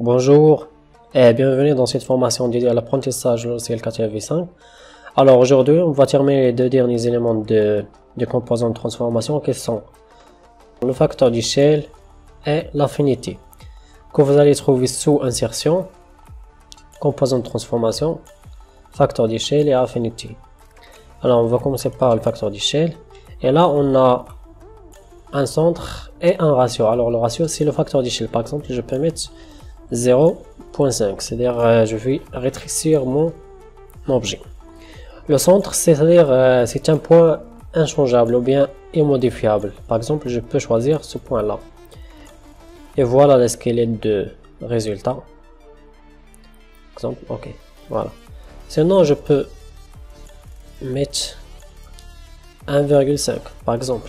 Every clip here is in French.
Bonjour et bienvenue dans cette formation dédiée à l'apprentissage logiciel CATIA V5. Alors aujourd'hui, on va terminer les deux derniers éléments de composants de transformation qui sont le facteur d'échelle et l'affinité, que vous allez trouver sous insertion, composants de transformation, facteur d'échelle et affinité. Alors on va commencer par le facteur d'échelle et là on a un centre et un ratio. Alors le ratio c'est le facteur d'échelle. Par exemple, je peux mettre 0.5, c'est-à-dire je vais rétrécir mon objet. Le centre, c'est-à-dire c'est un point inchangeable ou bien immodifiable. Par exemple, je peux choisir ce point-là. Et voilà le squelette de résultat. Exemple, ok, voilà. Sinon, je peux mettre 1,5 par exemple.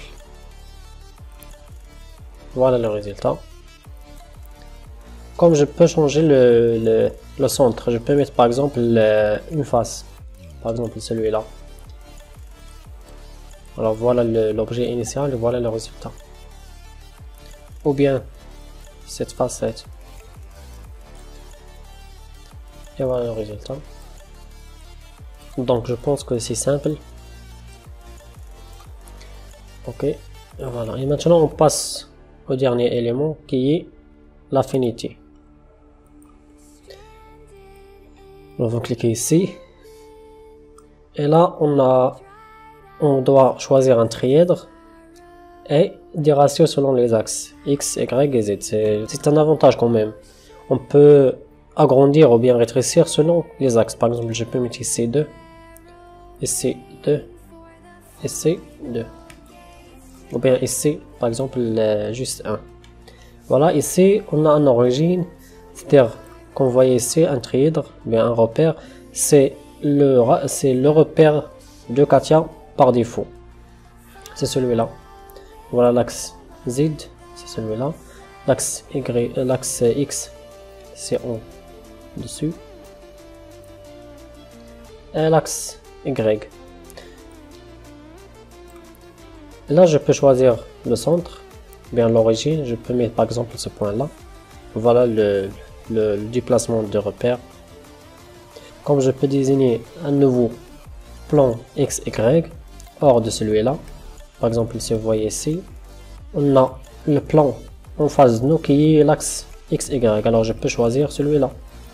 Voilà le résultat. Comme je peux changer le centre, je peux mettre par exemple une face, par exemple celui-là. Alors voilà l'objet initial et voilà le résultat. Ou bien cette facette. Et voilà le résultat. Donc je pense que c'est simple. Ok, et voilà. Et maintenant on passe au dernier élément qui est l'affinité. On va cliquer ici et là on doit choisir un trièdre et des ratios selon les axes X, Y et Z. C'est un avantage quand même. On peut agrandir ou bien rétrécir selon les axes. Par exemple, je peux mettre ici 2 et C2 et C2 ou bien ici par exemple juste 1. Voilà, ici on a une origine, c'est-à-dire qu'on voit ici un trièdre, bien un repère, c'est le repère de Katia par défaut. C'est celui-là. Voilà l'axe Z, c'est celui-là. L'axe Y, l'axe X, c'est en dessus. Et l'axe Y. Là, je peux choisir le centre, bien l'origine. Je peux mettre par exemple ce point-là. Voilà le déplacement de repère. Comme je peux désigner un nouveau plan X, Y hors de celui-là. Par exemple, si vous voyez ici, on a le plan en face de nous qui est l'axe X, Y. Alors je peux choisir celui-là.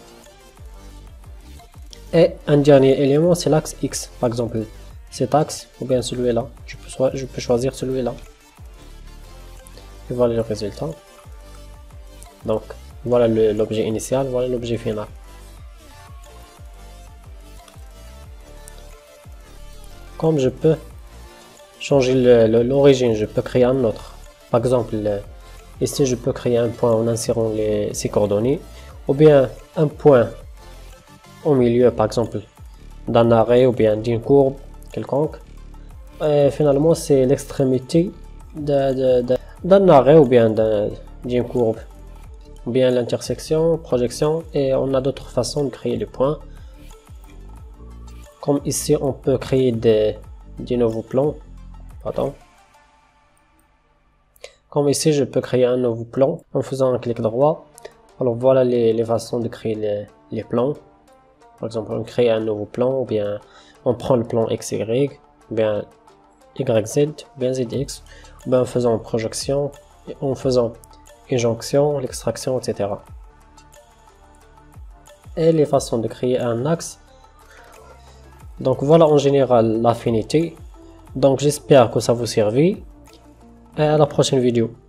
Et un dernier élément, c'est l'axe X. Par exemple, cet axe ou bien celui-là. Je peux choisir celui-là. Et voilà le résultat. Donc, voilà l'objet initial, voilà l'objet final. Comme je peux changer l'origine, je peux créer un autre. Par exemple, ici je peux créer un point en insérant ces coordonnées. Ou bien un point au milieu, par exemple, d'un arrêt ou bien d'une courbe quelconque. Et finalement, c'est l'extrémité d'un arrêt ou bien d'une courbe. Ou bien l'intersection, projection, et on a d'autres façons de créer les points. Comme ici, on peut créer des nouveaux plans. Pardon. Comme ici, je peux créer un nouveau plan en faisant un clic droit. Alors voilà les façons de créer les plans. Par exemple, on crée un nouveau plan, ou bien on prend le plan XY, ou bien YZ, ou bien ZX, ou bien en faisant une projection, et en faisant une jonction, l'extraction, etc. Et les façons de créer un axe. Donc voilà en général l'affinité. Donc j'espère que ça vous servit et à la prochaine vidéo.